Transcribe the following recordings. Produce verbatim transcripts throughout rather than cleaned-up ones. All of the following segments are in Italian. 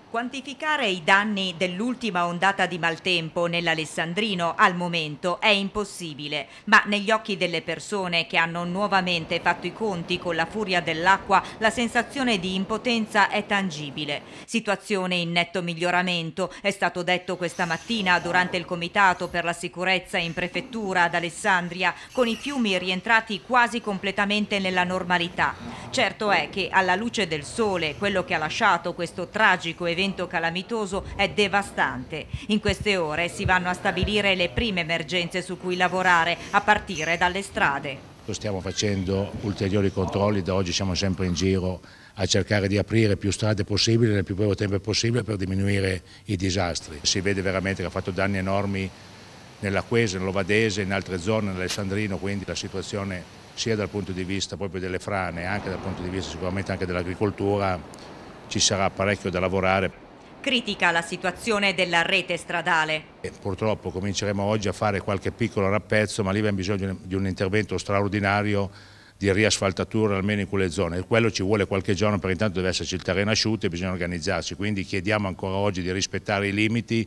Quantificare i danni dell'ultima ondata di maltempo nell'Alessandrino al momento è impossibile, ma negli occhi delle persone che hanno nuovamente fatto i conti con la furia dell'acqua la sensazione di impotenza è tangibile. Situazione in netto miglioramento, è stato detto questa mattina durante il Comitato per la sicurezza in prefettura ad Alessandria, con i fiumi rientrati quasi completamente nella normalità. Certo è che alla luce del sole quello che ha lasciato questo tragico evento evento calamitoso è devastante. In queste ore si vanno a stabilire le prime emergenze su cui lavorare, a partire dalle strade. Stiamo facendo ulteriori controlli, da oggi siamo sempre in giro a cercare di aprire più strade possibili nel più breve tempo possibile per diminuire i disastri. Si vede veramente che ha fatto danni enormi nell'Acquese, nell'Ovadese, in altre zone, nell'Alessandrino, quindi la situazione sia dal punto di vista proprio delle frane, anche dal punto di vista sicuramente anche dell'agricoltura, ci sarà parecchio da lavorare. Critica la situazione della rete stradale. E purtroppo cominceremo oggi a fare qualche piccolo rappezzo, ma lì abbiamo bisogno di un, di un intervento straordinario di riasfaltatura almeno in quelle zone. E quello ci vuole qualche giorno, perché intanto deve esserci il terreno asciutto e bisogna organizzarsi. Quindi chiediamo ancora oggi di rispettare i limiti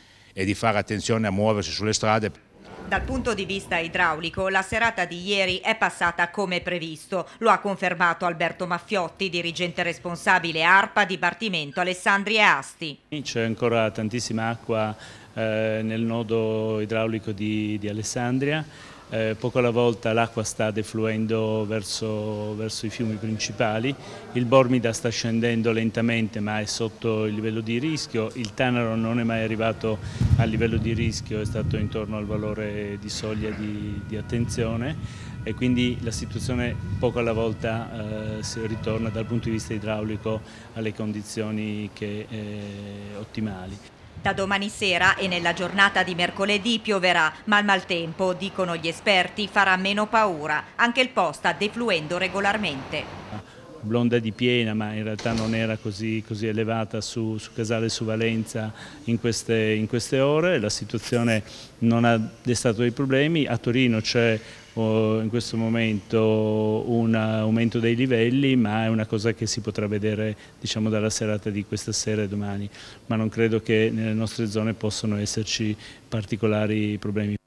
e di fare attenzione a muoversi sulle strade. Dal punto di vista idraulico, la serata di ieri è passata come previsto. Lo ha confermato Alberto Maffiotti, dirigente responsabile ARPA Dipartimento Alessandria e Asti. C'è ancora tantissima acqua eh, nel nodo idraulico di, di Alessandria. Eh, poco alla volta l'acqua sta defluendo verso, verso i fiumi principali, il Bormida sta scendendo lentamente ma è sotto il livello di rischio, il Tanaro non è mai arrivato al livello di rischio, è stato intorno al valore di soglia di, di attenzione e quindi la situazione poco alla volta eh, si ritorna dal punto di vista idraulico alle condizioni che, eh, ottimali. Da domani sera e nella giornata di mercoledì pioverà, ma il maltempo, dicono gli esperti, farà meno paura. Anche il Po sta defluendo regolarmente. Blonda di piena, ma in realtà non era così, così elevata su, su Casale e su Valenza in queste, in queste ore. La situazione non ha destato dei problemi. A Torino c'è oh, in questo momento un aumento dei livelli, ma è una cosa che si potrà vedere, diciamo, dalla serata di questa sera e domani. Ma non credo che nelle nostre zone possano esserci particolari problemi.